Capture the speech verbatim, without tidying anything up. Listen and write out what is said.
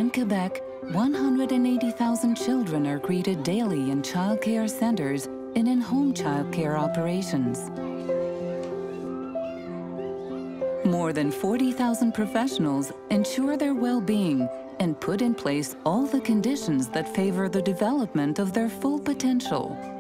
In Quebec, one hundred eighty thousand children are greeted daily in childcare centers and in home childcare operations. More than forty thousand professionals ensure their well-being and put in place all the conditions that favor the development of their full potential.